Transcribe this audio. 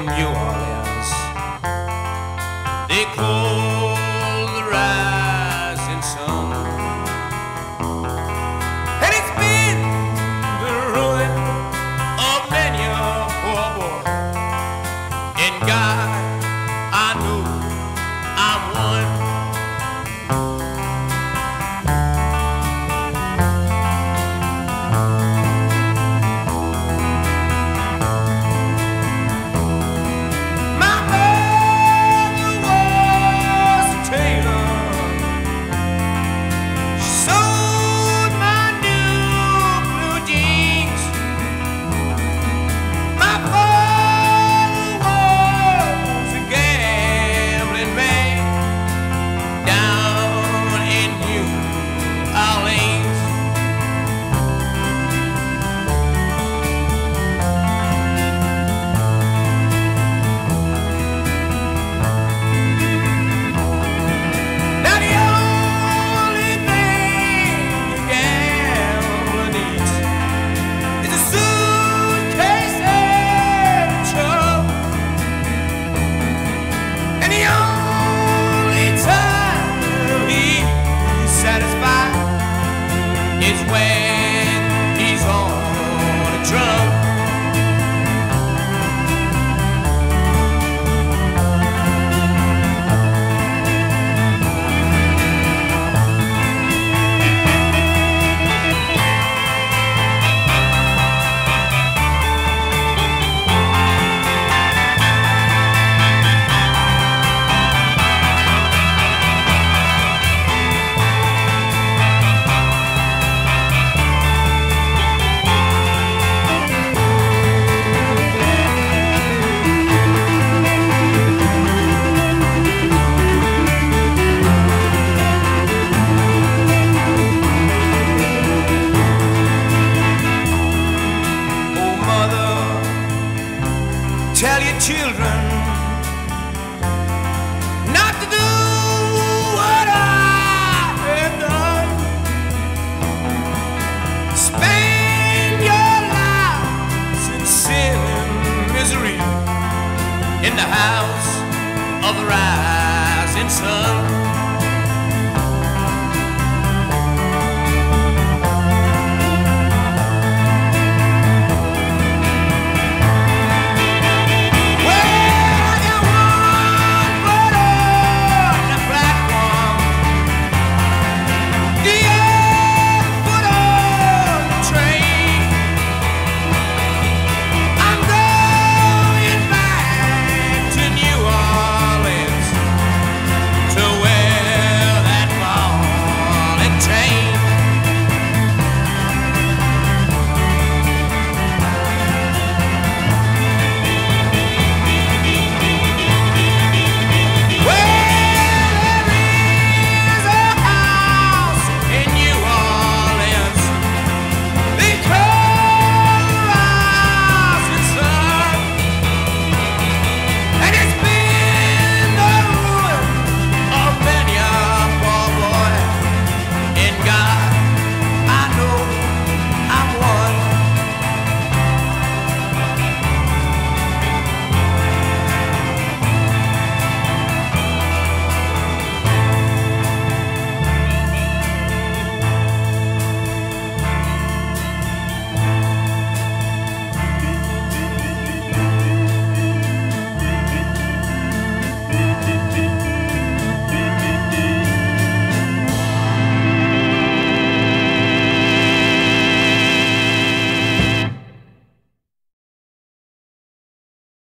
New Orleans. They call the rising sun, and it's been the ruin of many a poor boy. In God, I know I'm one. My mother was a tailor. She sewed my new blue jeans. My father was a gambling man down in New Orleans. Now the only thing a gambler needs is a suitcase and a truck. And the only time he's satisfied is when he's on a drunk. Oh, mother, tell your children not to do what I have done. Spend your lives in sin and misery in the house of the rising sun.